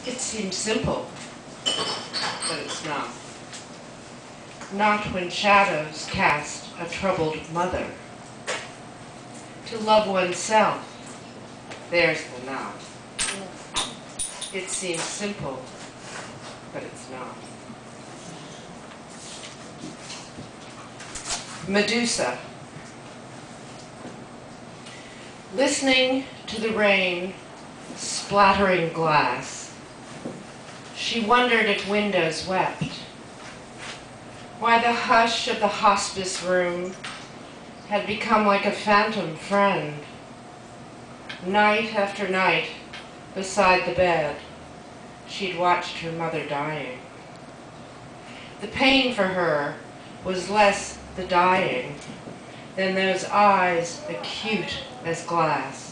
It seems simple, but it's not. Not when shadows cast a troubled mother. To love oneself, there's the not. It seems simple, but it's not. Medusa. Listening to the rain splattering glass, she wondered if windows wept. Why the hush of the hospice room had become like a phantom friend. Night after night, beside the bed, she'd watched her mother dying. The pain for her was less the dying than those eyes acute as glass.